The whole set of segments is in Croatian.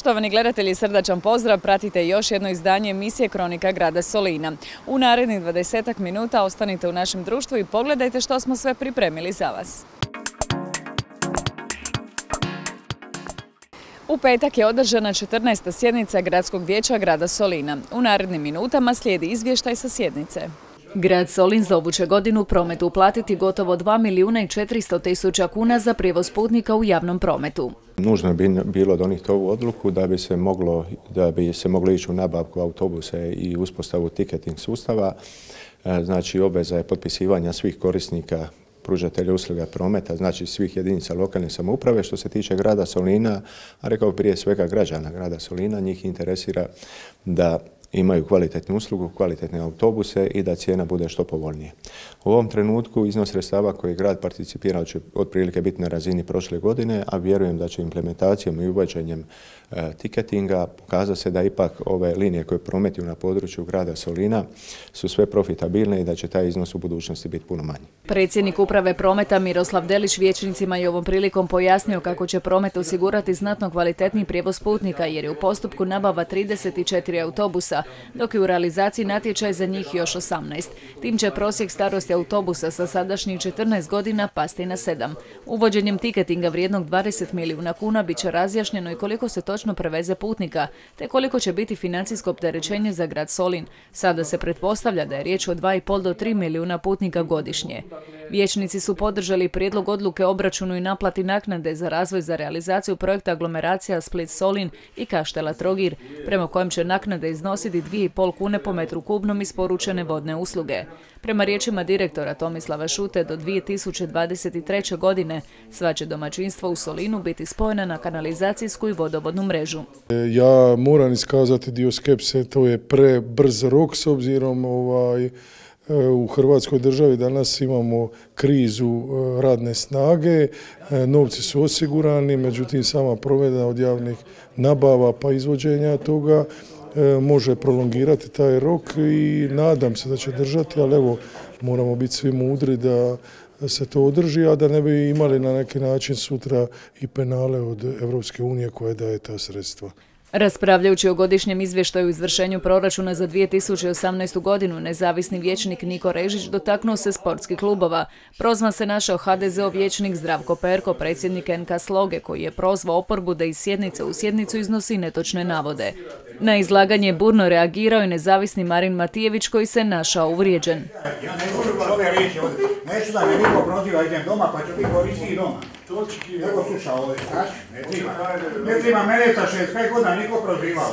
Poštovani gledatelji, srdačan pozdrav, pratite još jedno izdanje emisije Kronika grada Solina. U narednih 20 minuta ostanite u našem društvu i pogledajte što smo sve pripremili za vas. U petak je održana 14. sjednica Gradskog vijeća grada Solina. U narednim minutama slijedi izvještaj sa sjednice. Grad Solin za ovu će godinu prometu uplatiti gotovo 2.400.000 kuna za prijevoz putnika u javnom prometu. Nužno je bilo donijeti ovu odluku da bi se moglo ići u nabavku autobusa i uspostavu tiketing sustava. Znači, obveza je potpisivanja svih korisnika pružatelja usluga prometa, znači svih jedinica lokalne samouprave. Što se tiče grada Solina, a rekao prije svega građana grada Solina, njih interesira da imaju kvalitetnu uslugu, kvalitetne autobuse i da cijena bude što povoljnije. U ovom trenutku iznos sredstava koji grad participirao će otprilike biti na razini prošle godine, a vjerujem da će implementacijom i uvođenjem tiketinga pokazati se da ipak ove linije koje prometuju na području grada Solina su sve profitabilne i da će taj iznos u budućnosti biti puno manji. Predsjednik uprave prometa Miroslav Delić vijećnicima je ovom prilikom pojasnio kako će promet osigurati znatno kvalitetniji prijevoz putnika jer je u postupku nabava 34 autobusa, dok je u realizaciji natječaj za njih još 18. Tim će prosjek starosti autobusa sa sadašnjih 14 godina pasti na 7. Uvođenjem tiketinga vrijednog 20 milijuna kuna bit će razjašnjeno i koliko se točno preveze putnika, te koliko će biti financijsko opterećenje za grad Solin. Sada se pretpostavlja da je riječ o 2,5 do 3 milijuna putnika godišnje. Vijećnici su podržali prijedlog odluke o obračunu i naplati naknade za razvoj za realizaciju projekta aglomeracija Split-Solin i Kaštela-Trogir, prema kojem će naknade iznositi 2,5 kune po metru kubnom isporučene vodne usluge. Prema riječima direktora Tomislava Šute, do 2023. godine sva će domaćinstva u Solinu biti spojena na kanalizacijsku i vodovodnu mrežu. Ja moram iskazati dio skepse, to je prebrz rok s obzirom u Hrvatskoj državi danas imamo krizu radne snage, novci su osigurani, međutim sama provedba od javnih nabava pa izvođenja toga može prolongirati taj rok i nadam se da će držati, ali evo moramo biti svi mudri da se to održi, a da ne bi imali na neki način sutra i penale od Europske unije koja daje ta sredstva. Raspravljajući o godišnjem izvještaju o izvršenju proračuna za 2018. godinu, nezavisni vijećnik Niko Režić dotaknuo se sportskih klubova. Prozvan se našao HDZ-ov vijećnik Zdravko Perko, predsjednik NK Sloge, koji je prozvao oporbu da iz sjednice u sjednicu iznosi netočne navode. Na izlaganje je burno reagirao i nezavisni Marin Matijević, koji se našao uvrijeđen. Ja ne govorim ove riječi ovdje. Neću da me niko proziva, idem doma pa ću biti koristi i doma. Nego sluša ovdje, znaš? Ne treba mene sa 65 godina niko prozivao.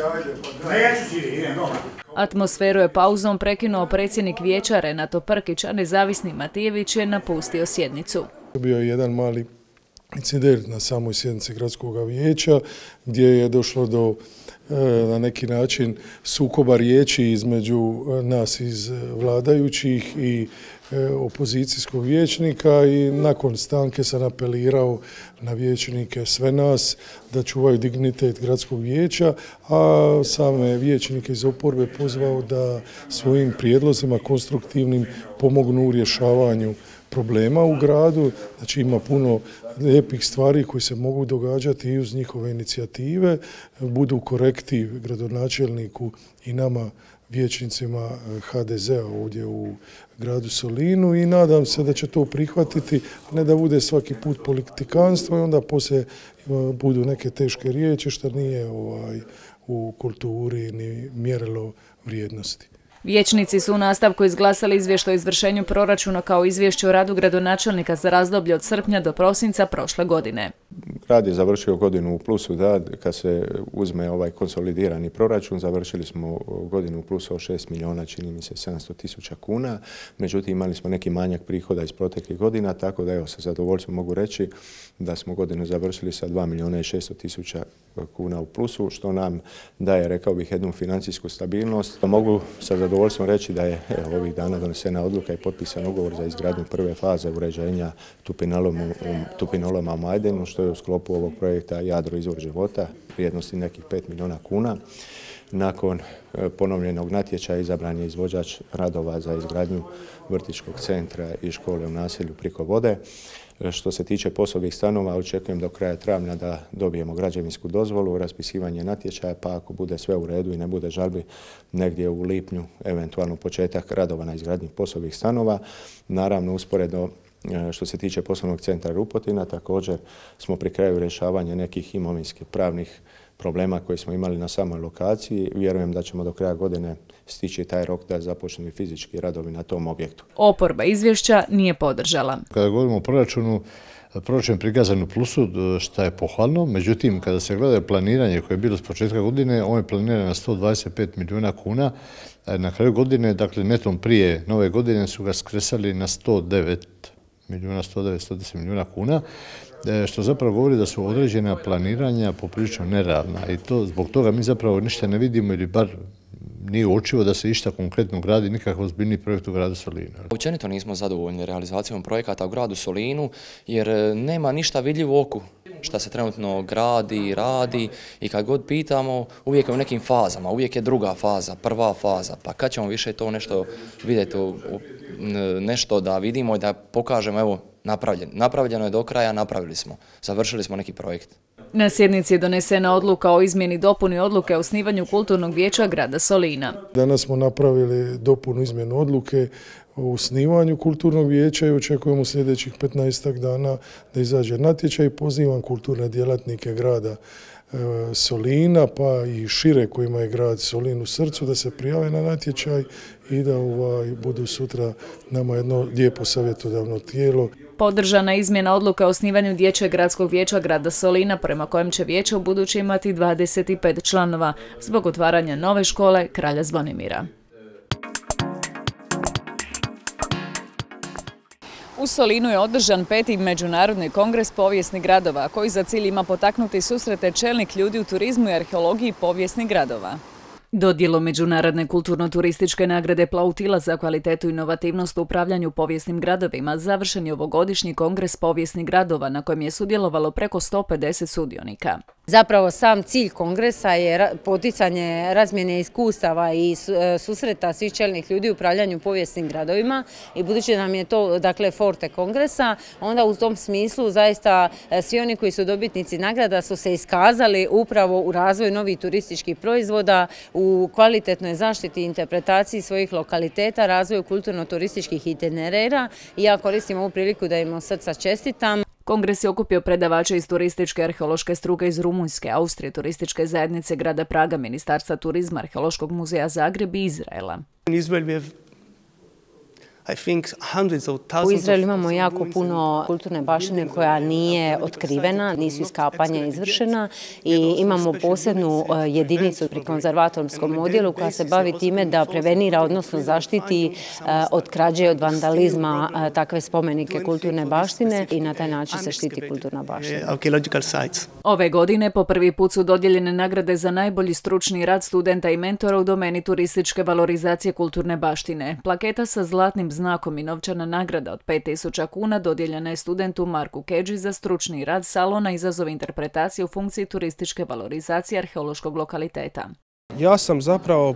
Neću si, idem doma. Atmosferu je pauzom prekinuo predsjednik vijeća Renato Prkić, a nezavisni Matijević je napustio sjednicu. Bio je jedan mali incident na samoj sjednici gradskog vijeća gdje je došlo do na neki način sukoba riječi između nas iz vladajućih i opozicijskog vijećnika i nakon stanke sam apelirao na vijećnike sve nas da čuvaju dignitet gradskog vijeća, a same vijećnike iz oporbe pozvao da svojim prijedlozima konstruktivnim pomognu u rješavanju problema u gradu. Znači ima puno lijepih stvari koji se mogu događati i uz njihove inicijative, budu korektiv gradonačelniku i nama vijećnicima HDZ-a ovdje u gradu Solinu i nadam se da će to prihvatiti, a ne da bude svaki put politikanstvo i onda poslije budu neke teške riječi što nije u kulturi ni mjerilo vrijednosti. Vijećnici su u nastavku izglasali izvještaj o izvršenju proračuna kao izvješće o radu gradonačelnika za razdoblje od srpnja do prosinca prošle godine. Grad je završio godinu u plusu, da, kad se uzme ovaj konsolidirani proračun, završili smo godinu u plusu od 6 milijuna, čini mi se 700.000 kuna. Međutim, imali smo neki manjak prihoda iz proteklih godina, tako da evo sa zadovoljstvom mogu reći da smo godinu završili sa 2.600.000 kuna u plusu, što nam daje, rekao bih, jednu financijsku stabilnost. Mogu sa zadovoljstvom reći da je ovih dana donesena odluka i potpisan ugovor za izgradnju prve faze uređenja Tupinoloma u Majdenu, što je u sklopu ovog projekta Jadro izvor života, vrijednosti nekih 5 milijuna kuna. Nakon ponovljenog natječaja izabran je izvođač radova za izgradnju vrtićkog centra i škole u naselju Priko vode. Što se tiče POS-ovih stanova, očekujem do kraja travnja da dobijemo građevinsku dozvolu, raspisivanje natječaja, pa ako bude sve u redu i ne bude žalbi, negdje u lipnju, eventualno početak radova na izgradnji POS-ovih stanova. Naravno, usporedno što se tiče poslovnog centra Rupotina, također smo pri kraju rješavanja nekih imovinskih pravnih problema koje smo imali na samoj lokaciji. Vjerujem da ćemo do kraja godine stići taj rok da započnu i fizički radovi na tom objektu. Oporba izvješća nije podržala. Kada govorimo o proračunu, proračun je prikazan u plusu, što je pohvalno. Međutim, kada se gleda planiranje koje je bilo s početka godine, on je planiran na 125 milijuna kuna. Na kraju godine, dakle netom prije nove godine, su ga skresali na 110 milijuna kuna, što zapravo govori da su određena planiranja poprilično nerealna i zbog toga mi zapravo ništa ne vidimo ili bar nije uočivo da se išta konkretno gradi, nikakav ozbiljniji projekt u gradu Solinu. Općenito nismo zadovoljni realizacijom projekata u gradu Solinu jer nema ništa vidljivo oku šta se trenutno gradi, radi i kad god pitamo uvijek je u nekim fazama, uvijek je druga faza, prva faza, pa kad ćemo više to nešto vidjeti, nešto da vidimo i da pokažemo evo napravljeno je do kraja, napravili smo, završili smo neki projekt. Na sjednici je donesena odluka o izmjeni i dopuni odluke o osnivanju Kulturnog vijeća grada Solina. Danas smo napravili dopunu izmjenu odluke o osnivanju Kulturnog vijeća i očekujemo sljedećih 15 dana da izađe natječaj i pozivam kulturne djelatnike grada Solina pa i šire kojima je grad Solin u srcu da se prijave na natječaj i da budu sutra nama jedno lijepo savjetodavno tijelo. Podržana izmjena odluka o osnivanju Dječjeg gradskog vijeća grada Solina prema kojem će vijeće u budući imati 25 članova zbog otvaranja nove škole Kralja Zvonimira. U Solinu je održan 5. Međunarodni kongres povijesnih gradova, koji za cilj ima potaknuti susrete čelnih ljudi u turizmu i arheologiji povijesnih gradova. Dodjelu Međunarodne kulturno-turističke nagrade Plautila za kvalitetu i inovativnost u upravljanju povijesnim gradovima završen je ovogodišnji kongres povijesnih gradova na kojem je sudjelovalo preko 150 sudionika. Zapravo sam cilj kongresa je poticanje razmjene iskustava i susreta svih čelnih ljudi u upravljanju povijesnim gradovima i budući nam je to dakle forte kongresa, onda u tom smislu zaista svi oni koji su dobitnici nagrada su se iskazali upravo u razvoju novih turističkih proizvoda, u kvalitetnoj zaštiti i interpretaciji svojih lokaliteta, razvoju kulturno-turističkih itinerera i ja koristim ovu priliku da im od srca čestitam. Kongres je okupio predavače iz turističke arheološke struke iz Rumunjske, Austrije, turističke zajednice grada Praga, Ministarstva turizma, Arheološkog muzeja Zagreb i Izraela. U Izraelu imamo jako puno kulturne baštine koja nije otkrivena, nisu iskapanja izvršena i imamo posebnu jedinicu pri konzervatorskom odjelu koja se bavi time da prevenira, odnosno zaštiti od krađe i od vandalizma takve spomenike kulturne baštine i na taj način se štiti kulturna baština. Ove godine po prvi put su dodijeljene nagrade za najbolji stručni rad studenta i mentora u domeni turističke valorizacije kulturne baštine. Plaketa sa zlatnim znakom i novčana nagrada od 5.000 kuna dodijeljena je studentu Marku Kedži za stručni rad salona izazov interpretacije u funkciji turističke valorizacije arheološkog lokaliteta. Ja sam zapravo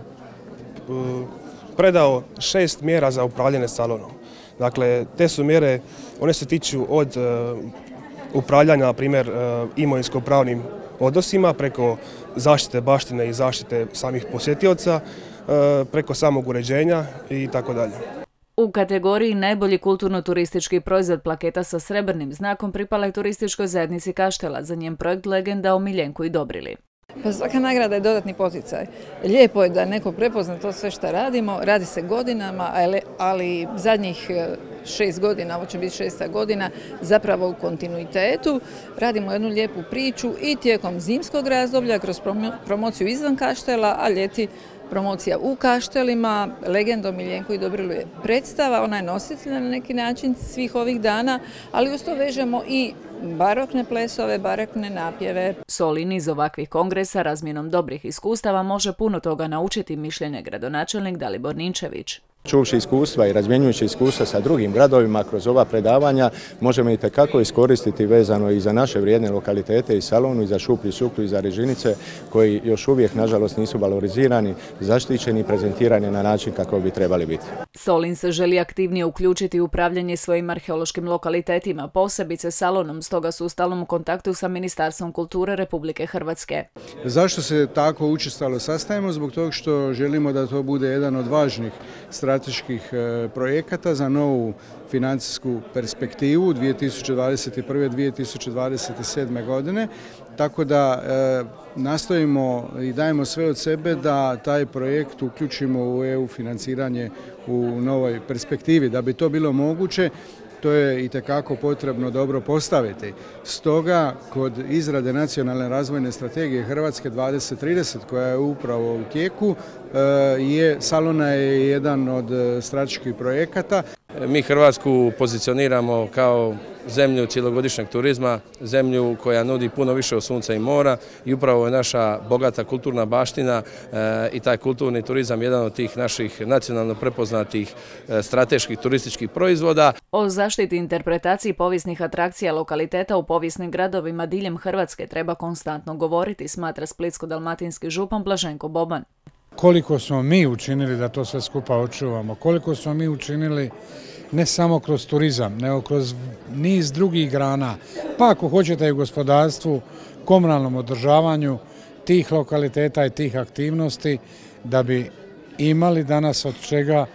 predao 6 mjera za upravljanje salonom. Dakle, te su mjere, one se tiču od upravljanja, na primjer, imovinsko-pravnim odnosima preko zaštite baštine i zaštite samih posjetioca, preko samog uređenja i tako dalje. U kategoriji najbolji kulturno-turistički proizvod plaketa sa srebrnim znakom pripala je turističkoj zajednici Kaštela za njen projekt Legenda o Miljenku i Dobrili. Pa svaka nagrada je dodatni poticaj. Lijepo je da neko prepozna to sve što radimo, radi se godinama, ali zadnjih 6 godina, ovo će biti 6. godina, zapravo u kontinuitetu. Radimo jednu lijepu priču i tijekom zimskog razdoblja kroz promociju izvan Kaštela, a ljeti promocija u Kaštelima. Legenda o Miljenku i Dobrilu je predstava, ona je nositelj na neki način svih ovih dana, ali uz to vežemo i barokne plesove, barokne napjeve. Solin iz ovakvih kongresa razmjenom dobrih iskustava može puno toga naučiti, mišljenje gradonačelnik Dalibor Ninčević. Čuvši iskustva i razmjenjujući iskustva sa drugim gradovima kroz ova predavanja možemo itekako iskoristiti vezano i za naše vrijedne lokalitete i Salonu, i za Šuplju Suklu, i za Režinice, koji još uvijek nažalost nisu valorizirani, zaštićeni i prezentirani na način kako bi trebali biti. Solin se želi aktivnije uključiti u upravljanje svojim arheološkim lokalitetima, posebice Salonom, stoga su u stalnom kontaktu sa Ministarstvom kulture Republike Hrvatske. Zašto se tako učestalo sastajemo? Zbog toga što želimo da to bude jedan od važnih strateških projekata za novu financijsku perspektivu 2021-2027. godine, tako da nastojimo i dajemo sve od sebe da taj projekt uključimo u EU financiranje u novoj perspektivi. Da bi to bilo moguće, to je itekako potrebno dobro postaviti. Stoga, kod izrade nacionalne razvojne strategije Hrvatske 2030, koja je upravo u tijeku, Salona je jedan od strateških projekata. Mi Hrvatsku pozicioniramo kao zemlju cjelogodišnjeg turizma, zemlju koja nudi puno više od sunca i mora, i upravo je naša bogata kulturna baština i taj kulturni turizam jedan od tih naših nacionalno prepoznatih strateških turističkih proizvoda. O zaštiti i interpretaciji povijesnih atrakcija lokaliteta u povijesnim gradovima diljem Hrvatske treba konstantno govoriti, smatra splitsko-dalmatinski župan Blaženko Boban. Koliko smo mi učinili da to sve skupa očuvamo, koliko smo mi učinili ne samo kroz turizam, nego kroz niz drugih grana, pa ako hoćete i u gospodarstvu, komunalnom održavanju tih lokaliteta i tih aktivnosti, da bi imali danas od čega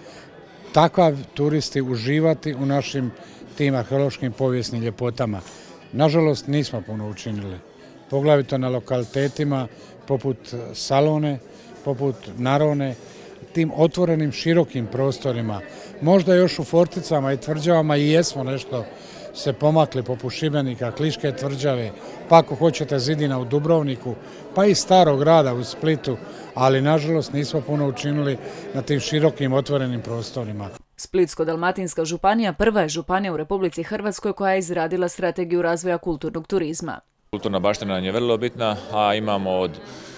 takva turisti uživati u našim tim arheološkim povijesnim ljepotama. Nažalost, nismo puno učinili, poglavito na lokalitetima poput Salone, poput Narone, tim otvorenim širokim prostorima. Možda još u Forticama i tvrđavama i jesmo nešto se pomakli, poput Šibenika, Kliške tvrđave, pa ako hoćete Zidina u Dubrovniku, pa i Starog grada u Splitu, ali nažalost nismo puno učinili na tim širokim otvorenim prostorima. Splitsko-dalmatinska županija prva je županija u Republici Hrvatskoj koja je izradila strategiju razvoja kulturnog turizma. Kulturna baština nam je vrlo bitna, a imamo od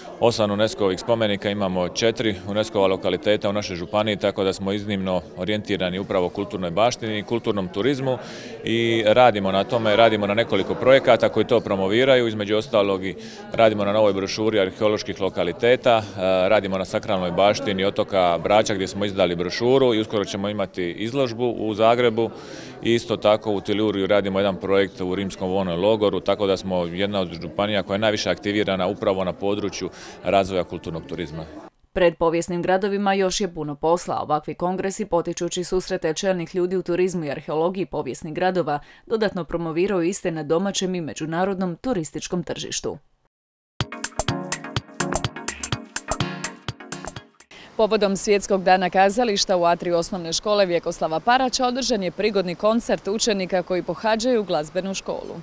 8 UNESCO-ovih spomenika, imamo 4 UNESCO-ova lokaliteta u našoj županiji, tako da smo iznimno orijentirani upravo kulturnoj baštini i kulturnom turizmu i radimo na tome, radimo na nekoliko projekata koji to promoviraju, između ostalog i radimo na novoj brošuri arheoloških lokaliteta, radimo na sakralnoj baštini otoka Brača gdje smo izdali brošuru i uskoro ćemo imati izložbu u Zagrebu. I isto tako u Tiluriju radimo jedan projekt u Rimskom vojnom logoru, tako da smo jedna od županija koja je najviše aktivirana upravo na području razvoja kulturnog turizma. Pred povijesnim gradovima još je puno posla. Ovakvi kongresi, potičući susrete čelnih ljudi u turizmu i arheologiji povijesnih gradova, dodatno promoviraju iste na domaćem i međunarodnom turističkom tržištu. Povodom Svjetskog dana kazališta u atriju osnovne škole Vjekoslava Paraća održan je prigodni koncert učenika koji pohađaju glazbenu školu.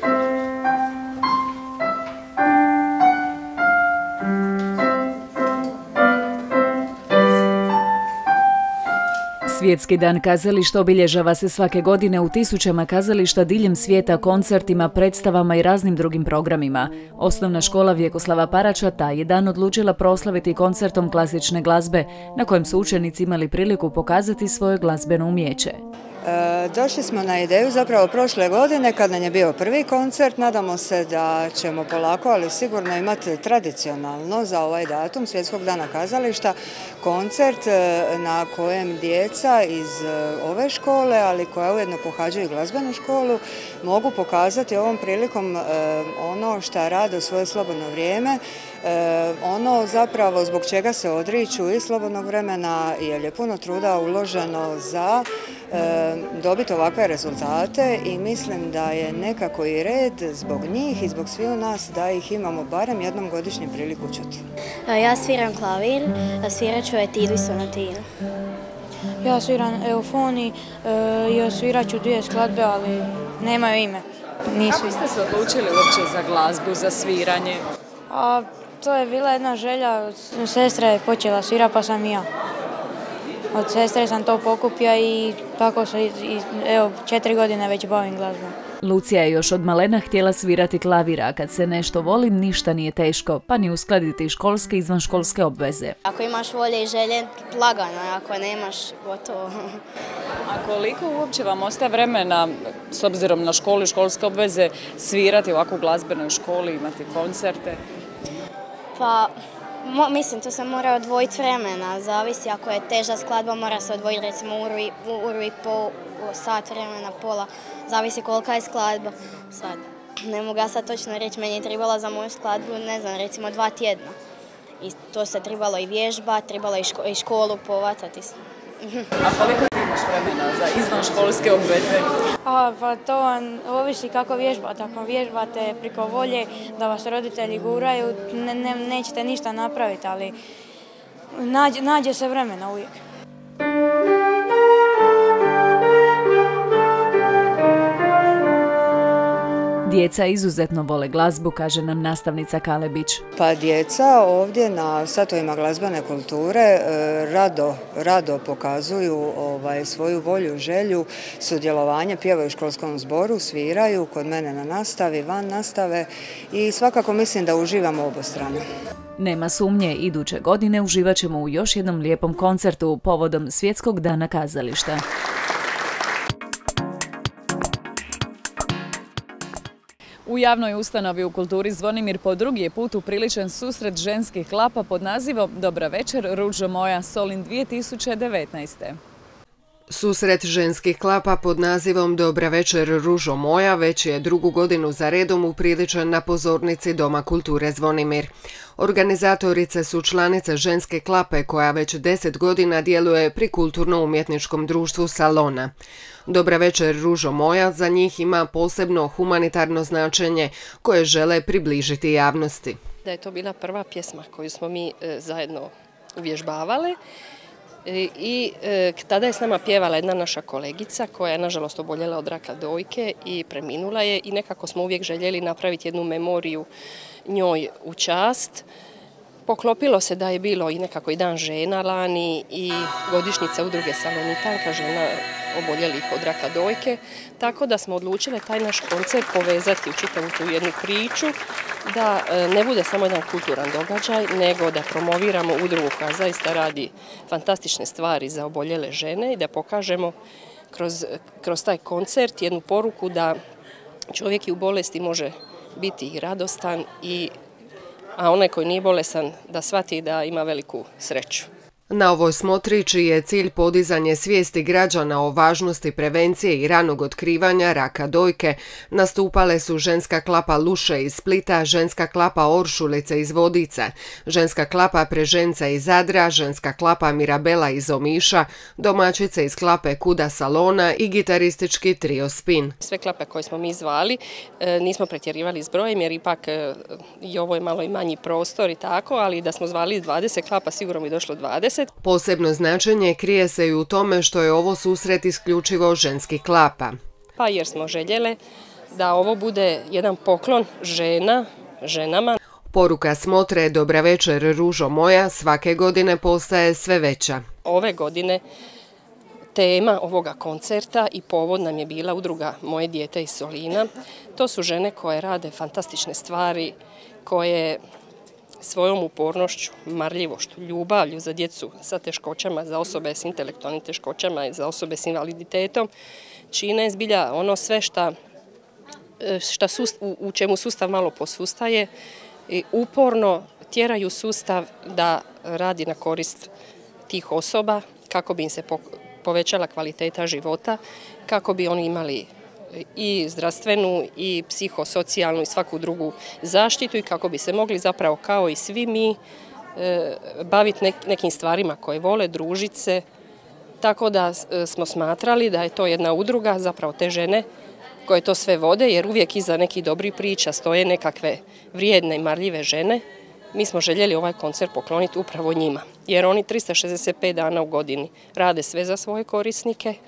Svjetski dan kazališta obilježava se svake godine u tisućama kazališta diljem svijeta koncertima, predstavama i raznim drugim programima. Osnovna škola Vjekoslava Paraća taj je dan odlučila proslaviti koncertom klasične glazbe, na kojem su učenici imali priliku pokazati svoje glazbeno umijeće. Došli smo na ideju zapravo prošle godine kad nam je bio prvi koncert. Nadamo se da ćemo polako, ali sigurno imati tradicionalno za ovaj datum Svjetskog dana kazališta koncert na kojem djeca iz ove škole, ali koja ujedno pohađaju glazbenu školu, mogu pokazati ovom prilikom ono što rade u svoje slobodno vrijeme, ono zapravo zbog čega se odriču i slobodnog vremena, jer je puno truda uloženo za dobiti ovakve rezultate i mislim da je nekako i red zbog njih i zbog svih nas da ih imamo barem jednom godišnje priliku čuti. Ja sviram klavir, a svirat ću Etidu i sonatinu. Ja sviram eufoni i osvirat ću dvije skladbe, ali nemaju ime. Kako ste se odlučili uopće za glazbu, za sviranje? To je bila jedna želja, sestra je počela svirati pa sam i ja. Od sestre sam to pokupio i tako se, evo, 4 godine već bavim glazbom. Lucija je još od malena htjela svirati klavir, a kad se nešto volim, ništa nije teško, pa ni uskladiti školske i izvanškolske obveze. Ako imaš volje i želje, lagano, ako nemaš, gotovo. A koliko uopće vam ostaje vremena, s obzirom na školu i školske obveze, svirati ovako u glazbenoj školi, imati koncerte? Pa, mislim, to se mora odvojiti vremena, zavisi ako je teža skladba, mora se odvojiti recimo uru i pol, sat vremena, pola, zavisi kolika je skladba. Sad, ne mogu ja sad točno reći, meni je trebala za moju skladbu, ne znam, recimo 2 tjedna. I to se trebalo i vježbati, trebalo i školu povatati. A koliko ti imaš vremena za izvanškolske obveze? Pa to ovisi kako vježbate. Ako vježbate priko volje da vas roditelji guraju, nećete ništa napraviti, ali nađe se vremena uvijek. Djeca izuzetno vole glazbu, kaže nam nastavnica Kalebić. Pa djeca ovdje na satovima glazbene kulture rado pokazuju svoju volju, želju, sudjelovanje, pjevaju u školskom zboru, sviraju kod mene na nastavi, van nastave i svakako mislim da uživamo obostrano. Nema sumnje, iduće godine uživat ćemo u još jednom lijepom koncertu povodom Svjetskog dana kazališta. U javnoj ustanovi u kulturi Zvonimir po drugi je put upriličen susret ženskih klapa pod nazivom Dobra večer, ružo moja, Solin 2019. Susret ženskih klapa pod nazivom Dobra večer, ružo moja već je drugu godinu za redom upriličen na pozornici Doma kulture Zvonimir. Organizatorice su članice ženske klape koja već 10 godina djeluje pri kulturno-umjetničkom društvu Salona. Dobra večer, ružo moja za njih ima posebno humanitarno značenje koje žele približiti javnosti. Da je to bila prva pjesma koju smo mi zajedno uvježbavali. I tada je s nama pjevala jedna naša kolegica koja je nažalost oboljela od raka dojke i preminula je i nekako smo uvijek željeli napraviti jednu memoriju njoj u čast. Poklopilo se da je bilo i nekako i dan žena lani i godišnjica udruge Salonitanka, žena oboljelih od raka dojke, tako da smo odlučili taj naš koncert povezati u čitavu tu jednu priču, da ne bude samo jedan kulturan događaj, nego da promoviramo udrugu koja zaista radi fantastične stvari za oboljele žene i da pokažemo kroz taj koncert jednu poruku da čovjek i u bolesti može biti i radostan, a onaj koji nije bolesan da shvati da ima veliku sreću. Na ovoj smotri, čiji je cilj podizanje svijesti građana o važnosti prevencije i ranog otkrivanja raka dojke, nastupale su ženska klapa Luše iz Splita, ženska klapa Oršulice iz Vodica, ženska klapa Preženca iz Zadra, ženska klapa Mirabela iz Omiša, domaćice iz klape Kuda Salona i gitaristički trio Spin. Sve klape koje smo mi zvali nismo pretjerivali s brojem jer ipak i ovo je malo i manji prostor i tako, ali da smo zvali 20 klapa sigurno bi došlo 20. Posebno značenje krije se i u tome što je ovo susret isključivo ženskih klapa. Pa jer smo željele da ovo bude jedan poklon ženama. Poruka smotre Dobra večer, ružo moja svake godine postaje sve veća. Ove godine tema ovoga koncerta i povod nam je bila udruga Moje dijete iz Solina. To su žene koje rade fantastične stvari, koje svojom upornošću, marljivošću, ljubavlju za djecu sa teškoćama, za osobe s intelektualnim teškoćama i za osobe s invaliditetom, čine zbilja ono sve u čemu sustav malo posustaje i uporno tjeraju sustav da radi na korist tih osoba kako bi im se povećala kvaliteta života, kako bi oni imali i zdravstvenu i psihosocijalnu i svaku drugu zaštitu i kako bi se mogli zapravo kao i svi mi baviti nekim stvarima koje vole, družiti se. Tako da smo smatrali da je to jedna udruga, zapravo te žene koje to sve vode, jer uvijek iza nekih dobrih priča stoje nekakve vrijedne i marljive žene. Mi smo željeli ovaj koncert pokloniti upravo njima, jer oni 365 dana u godini rade sve za svoje korisnike,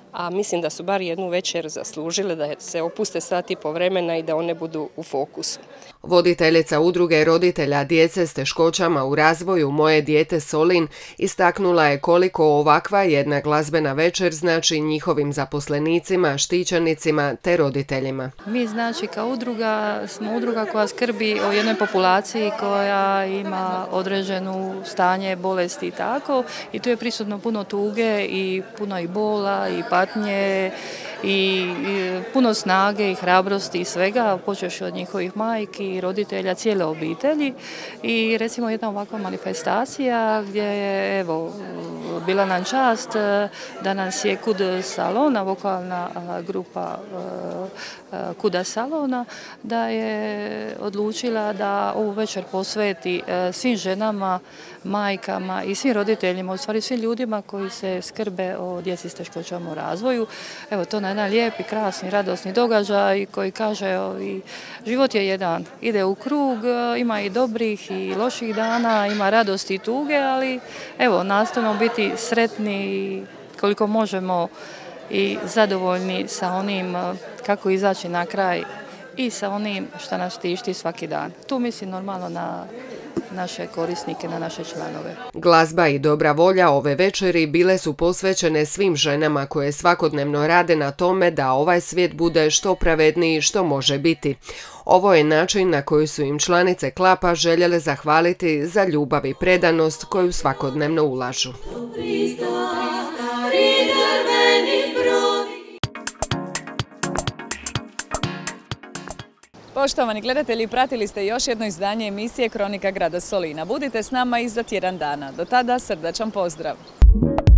a mislim da su bar jednu večer zaslužile da se opuste sat i po vremena i da one budu u fokusu. Voditeljica udruge roditelja djece s teškoćama u razvoju Moje dijete Solin istaknula je koliko ovakva jedna glazbena večer znači njihovim zaposlenicima, štićenicima te roditeljima. Mi znači kao udruga smo udruga koja skrbi o jednoj populaciji koja ima određenu stanje bolesti i tako, i tu je prisutno puno tuge i puno i bola i patnje i puno snage i hrabrosti i svega, počevši od njihovih majki, roditelja, cijele obitelji. I recimo jedna ovakva manifestacija gdje je evo bila nam čast da nas je Kud Salona, vokalna grupa Kuda Salona, da je odlučila da ovu večer posveti svim ženama, majkama i svim roditeljima, u stvari svim ljudima koji se skrbe o djeci s teškoćama u razvoju. Evo to na jedan lijepi, krasni, radosni događaj koji kaže život je jedan, ide u krug, ima i dobrih i loših dana, ima radosti i tuge, ali evo nastojimo biti sretni koliko možemo i zadovoljni sa onim kako izaći na kraj i sa onim što nas tišti svaki dan. Tu mislim normalno na naše korisnike, na naše članove. Glazba i dobra volja ove večeri bile su posvećene svim ženama koje svakodnevno rade na tome da ovaj svijet bude što pravedniji što može biti. Ovo je način na koji su im članice Klapa željele zahvaliti za ljubav i predanost koju svakodnevno ulažu. Poštovani gledatelji, pratili ste još jedno izdanje emisije Kronika grada Solina. Budite s nama i za tjedan dana. Do tada srdačan pozdrav!